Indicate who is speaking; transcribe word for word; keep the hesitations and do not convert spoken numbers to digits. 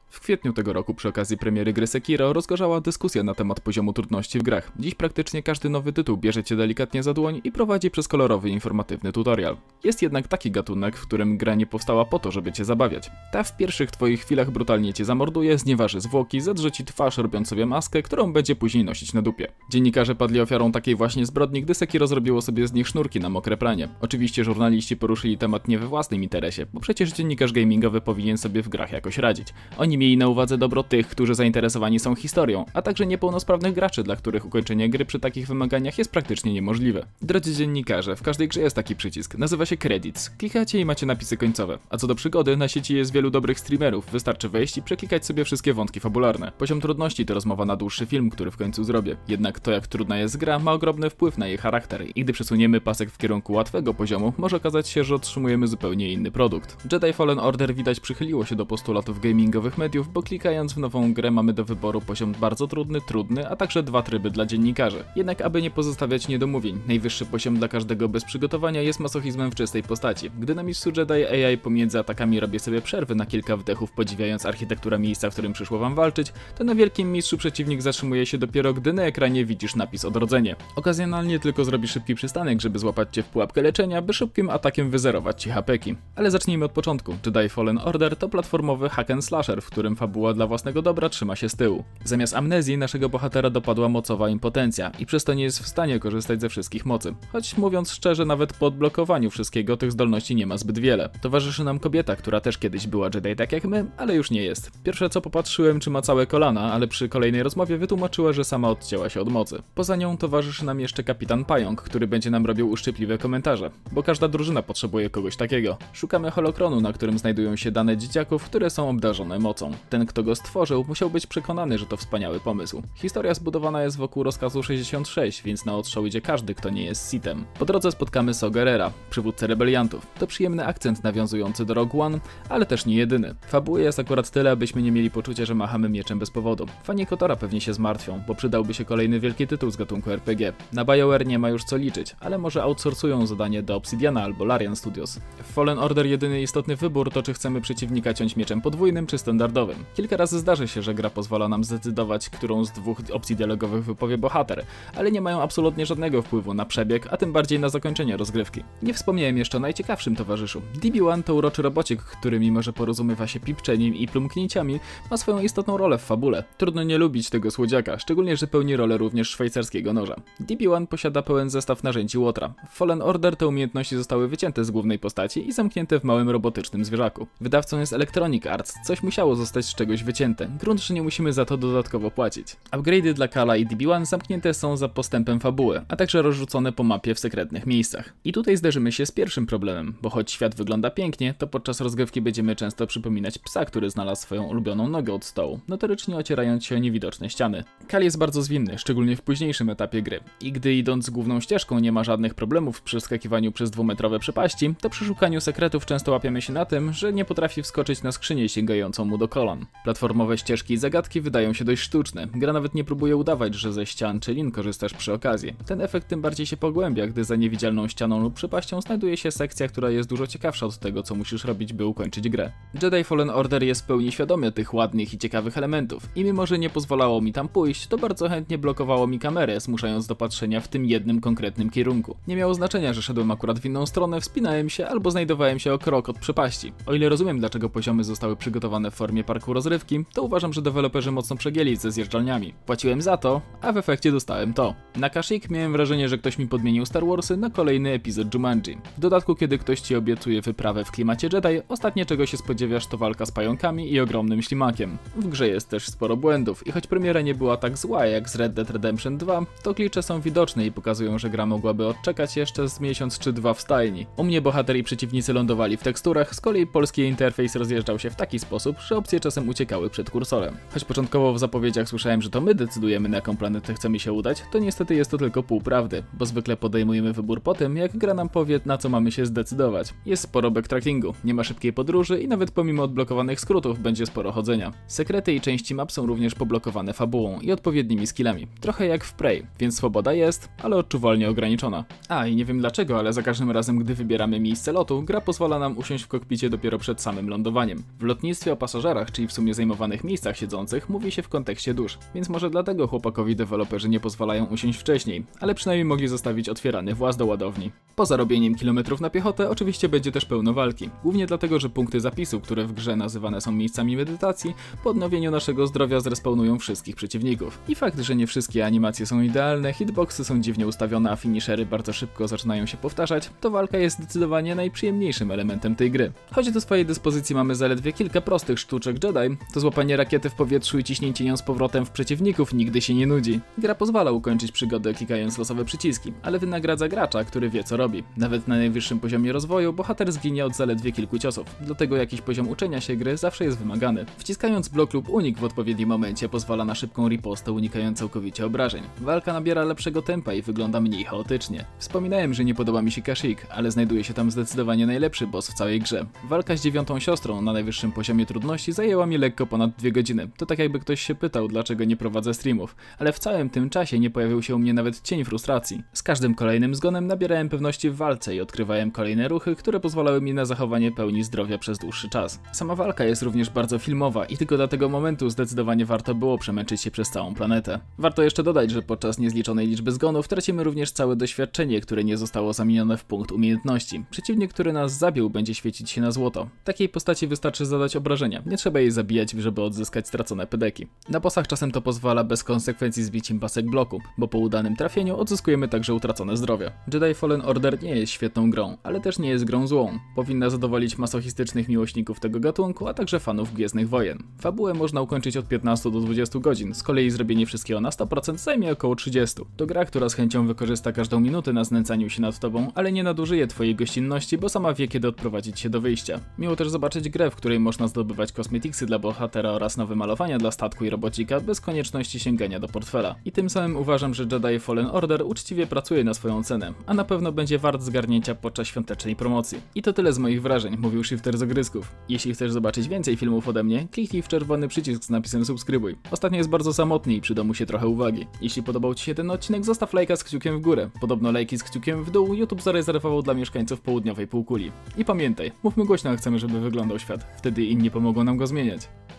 Speaker 1: W kwietniu tego roku przy okazji premiery gry Sekiro rozgorzała dyskusja na temat poziomu trudności w grach. Dziś praktycznie każdy nowy tytuł bierze cię delikatnie za dłoń i prowadzi przez kolorowy, informatywny tutorial. Jest jednak taki gatunek, w którym gra nie powstała po to, żeby cię zabawiać. Ta w pierwszych twoich chwilach brutalnie cię zamorduje, znieważy zwłoki, zedrze ci twarz, robiąc sobie maskę, którą będzie później nosić na dupie. Dziennikarze padli ofiarą takiej właśnie zbrodni, gdy Sekiro zrobiło sobie z nich sznurki na mokre pranie. Oczywiście żurnaliści poruszyli temat nie we własnym interesie, bo przecież dziennikarz gamingowy powinien sobie w grach jakoś radzić. Oni mieli na uwadze dobro tych, którzy zainteresowani są historią, a także niepełnosprawnych graczy, dla których ukończenie gry przy takich wymaganiach jest praktycznie niemożliwe. Drodzy dziennikarze, w każdej grze jest taki przycisk, nazywa się Credits. Klikacie i macie napisy końcowe. A co do przygody, na sieci jest wielu dobrych streamerów, wystarczy wejść i przeklikać sobie wszystkie wątki fabularne. Poziom trudności to rozmowa na dłuższy film, który w końcu zrobię. Jednak to, jak trudna jest gra, ma ogromny wpływ na jej charakter i gdy przesuniemy pasek w kierunku łatwego poziomu, może okazać się, że otrzymujemy zupełnie inny produkt. Jedi Fallen Order widać przychyliło się do postulatów gamingowych mediów, bo klikając w nową grę mamy do wyboru poziom bardzo trudny, trudny, a także dwa tryby dla dziennikarzy. Jednak aby nie pozostawiać niedomówień, najwyższy poziom dla każdego bez przygotowania jest masochizmem w czystej postaci. Gdy na mistrzu Jedi A I pomiędzy atakami robię sobie przerwy na kilka wdechów, podziwiając architekturę miejsca, w którym przyszło wam walczyć, to na wielkim mistrzu przeciwnik zatrzymuje się dopiero, gdy na ekranie widzisz napis odrodzenie. Okazjonalnie tylko zrobi szybki przystanek, żeby złapać cię w pułapkę leczenia, by szybkim atakiem wyzerować ci hapeki. Ale zacznijmy od początku. Jedi Fallen Order to platformowy hack and slasher, w którym fabuła dla własnego dobra trzyma się z tyłu. Zamiast amnezji naszego bohatera dopadła mocowa impotencja i przez to nie jest w stanie korzystać ze wszystkich mocy. Choć mówiąc szczerze, nawet po odblokowaniu wszystkiego tych zdolności nie ma zbyt wiele. Towarzyszy nam kobieta, która też kiedyś była Jedi tak jak my, ale już nie jest. Pierwsze co popatrzyłem, czy ma całe kolana, ale przy kolejnej rozmowie wytłumaczyła, że sama odcięła się od mocy. Poza nią towarzyszy nam jeszcze kapitan Pająk, który będzie nam robił uszczypliwe komentarze, bo każda drużyna potrzebuje kogoś takiego. Szukamy holokronu, na którym znajdują się dane dzieciaków, które są obdarzone mocą. Ten, kto go stworzył, musiał być przekonany, że to wspaniały pomysł. Historia zbudowana jest wokół rozkazu sześćdziesiąt sześć, więc na odstrzał idzie każdy, kto nie jest Sithem. Po drodze spotkamy Saw Gerrera, przywódcę rebeliantów. To przyjemny akcent nawiązujący do Rogue One, ale też nie jedyny. Fabuły jest akurat tyle, abyśmy nie mieli poczucia, że machamy mieczem bez powodu. Fani Kotora pewnie się zmartwią, bo przydałby się kolejny wielki tytuł z gatunku R P G. Na BioWare nie ma już co liczyć, ale może outsourcują zadanie do Obsidiana albo Larian Studios. W Fallen Order jedyny istotny wybór to, czy chcemy przeciwnika ciąć mieczem podwójnym czy standardowym. Kilka razy zdarzy się, że gra pozwala nam zdecydować, którą z dwóch opcji dialogowych wypowie bohater, ale nie mają absolutnie żadnego wpływu na przebieg, a tym bardziej na zakończenie rozgrywki. Nie wspomniałem jeszcze o najciekawszym towarzyszu. D B jeden to uroczy robocik, który mimo że porozumiewa się pipczeniem i plumknięciami, ma swoją istotną rolę w fabule. Trudno nie lubić tego słodziaka, szczególnie, że pełni rolę również szwajcarskiego noża. D B jeden posiada pełen zestaw narzędzi Łotra. W Fallen Order te umiejętności zostały wycięte z głównej postaci i zamknięte w małym robotycznym zwierzaku. Wydawcą jest Electronic Arts, coś musiało zostać z czegoś wycięte. Grunt, że nie musimy za to dodatkowo płacić. Upgrade'y dla Kala i D B jeden zamknięte są za postępem fabuły, a także rozrzucone po mapie w sekretnych miejscach. I tutaj zderzymy się z pierwszym problemem, bo choć świat wygląda pięknie, to podczas rozgrywki będziemy często przypominać psa, który znalazł swoją ulubioną nogę od stołu, notorycznie ocierając się o niewidoczne ściany. Kal jest bardzo zwinny, szczególnie w późniejszym etapie gry. I gdy idąc główną ścieżką nie ma żadnych problemów w przeskakiwaniu przez dwumetrowe przepaści, to przy szukaniu sekretów często łapiemy się na tym, że nie potrafi wskoczyć na skrzynię sięgającą mu do kolan. Platformowe ścieżki i zagadki wydają się dość sztuczne. Gra nawet nie próbuje udawać, że ze ścian czy lin korzystasz przy okazji. Ten efekt tym bardziej się pogłębia, gdy za niewidzialną ścianą lub przepaścią znajduje się sekcja, która jest dużo ciekawsza od tego, co musisz robić, by ukończyć grę. Jedi Fallen Order jest w pełni świadomy tych ładnych i ciekawych elementów i mimo, że nie pozwalało mi tam pójść, to bardzo chętnie blokowało mi kamerę, zmuszając do patrzenia w tym jednym konkretnym kierunku. Nie miało znaczenia, że szedłem akurat w inną stronę, wspinałem się albo znajdowałem się o krok od przepaści. O ile rozumiem, dlaczego poziomy zostały przygotowane w formie parku rozrywki, to uważam, że deweloperzy mocno przegięli ze zjeżdżalniami. Płaciłem za to, a w efekcie dostałem to. Na Kashyyyk miałem wrażenie, że ktoś mi podmienił Star Warsy na kolejny epizod Jumanji. W dodatku, kiedy ktoś ci obiecuje wyprawę w klimacie Jedi, ostatnie czego się spodziewasz to walka z pająkami i ogromnym ślimakiem. W grze jest też sporo błędów i choć premiera nie była tak zła jak z Red Dead Redemption dwa, to klicze są widoczne i pokazują, że gra mogłaby odczekać jeszcze z miesiąc czy dwa w stajni. U mnie bohater i przeciwnicy lądowali w teksturach, z kolei polski interfejs rozjeżdżał się w taki sposób, że opcje czasem uciekały przed kursorem. Choć początkowo w zapowiedziach słyszałem, że to my decydujemy, na jaką planetę chcemy się udać, to niestety jest to tylko pół prawdy, bo zwykle podejmujemy wybór po tym, jak gra nam powie, na co mamy się zdecydować. Jest sporo backtrackingu, nie ma szybkiej podróży i nawet pomimo odblokowanych skrótów będzie sporo chodzenia. Sekrety i części map są również poblokowane fabułą i odpowiednimi skillami. Trochę jak w Prey, więc swoboda jest, ale odczuwalnie ograniczona. A i nie wiem dlaczego, ale za każdym razem, gdy wybieramy miejsce lotu, gra pozwala nam usiąść w kokpicie dopiero przed samym lądowaniem. W lotnictwie o pasażerach sektorach, czyli w sumie zajmowanych miejscach siedzących, mówi się w kontekście dusz, więc może dlatego chłopakowi deweloperzy nie pozwalają usiąść wcześniej, ale przynajmniej mogli zostawić otwierany właz do ładowni. Poza robieniem kilometrów na piechotę oczywiście będzie też pełno walki, głównie dlatego, że punkty zapisu, które w grze nazywane są miejscami medytacji, po odnowieniu naszego zdrowia zrespawnują wszystkich przeciwników. I fakt, że nie wszystkie animacje są idealne, hitboxy są dziwnie ustawione, a finishery bardzo szybko zaczynają się powtarzać, to walka jest zdecydowanie najprzyjemniejszym elementem tej gry. Choć do swojej dyspozycji mamy zaledwie kilka prostych sztuczek Jedi, to złapanie rakiety w powietrzu i ciśnięcie ją z powrotem w przeciwników nigdy się nie nudzi. Gra pozwala ukończyć przygodę klikając losowe przyciski, ale wynagradza gracza, który wie co robi. Nawet na najwyższym poziomie rozwoju bohater zginie od zaledwie kilku ciosów, dlatego jakiś poziom uczenia się gry zawsze jest wymagany. Wciskając blok lub unik w odpowiednim momencie pozwala na szybką ripostę, unikając całkowicie obrażeń. Walka nabiera lepszego tempa i wygląda mniej chaotycznie. Wspominałem, że nie podoba mi się Kashyyyk, ale znajduje się tam zdecydowanie najlepszy boss w całej grze. Walka z dziewiątą siostrą na najwyższym poziomie trudności zajęła mi lekko ponad dwie godziny. To tak jakby ktoś się pytał, dlaczego nie prowadzę streamów, ale w całym tym czasie nie pojawił się u mnie nawet cień frustracji. Z każdym kolejnym zgonem nabierałem pewności w walce i odkrywałem kolejne ruchy, które pozwalały mi na zachowanie pełni zdrowia przez dłuższy czas. Sama walka jest również bardzo filmowa i tylko dla tego momentu zdecydowanie warto było przemęczyć się przez całą planetę. Warto jeszcze dodać, że podczas niezliczonej liczby zgonów tracimy również całe doświadczenie, które nie zostało zamienione w punkt umiejętności. Przeciwnik, który nas zabił, będzie świecić się na złoto. Takiej postaci wystarczy zadać obrażenia, nie trzeba jej zabijać, żeby odzyskać stracone pedeki. Na bossach czasem to pozwala bez konsekwencji zbić im pasek bloku, bo po udanym trafieniu odzyskujemy także utracone zdrowie. Jedi Fallen Order nie jest świetną grą, ale też nie jest grą złą. Powinna zadowolić masochistycznych miłośników tego gatunku, a także fanów Gwiezdnych Wojen. Fabułę można ukończyć od piętnastu do dwudziestu godzin, z kolei zrobienie wszystkiego na sto procent zajmie około trzydzieści. To gra, która z chęcią wykorzysta każdą minutę na znęcaniu się nad tobą, ale nie nadużyje twojej gościnności, bo sama wie, kiedy odprowadzić się do wyjścia. Miło też zobaczyć grę, w której można zdobywać kosmetiksy dla bohatera oraz nowe malowania dla statku i robocika bez konieczności sięgania do portfela. I tym samym uważam, że Jedi Fallen Order uczciwie pracuje na swoją cenę, a na pewno będzie wart zgarnięcia podczas świątecznej promocji. I to tyle z moich wrażeń, mówił Shifter z Ogrysków. Jeśli chcesz zobaczyć więcej filmów ode mnie, kliknij w czerwony przycisk z napisem subskrybuj. Ostatnio jest bardzo samotny i przyda mu się trochę uwagi. Jeśli podobał ci się ten odcinek, zostaw lajka z kciukiem w górę. Podobno lajki z kciukiem w dół YouTube zarezerwował dla mieszkańców południowej półkuli. I pamiętaj, mówmy głośno, jak chcemy, żeby wyglądał świat. Wtedy inni pomogą nam go zmieniać.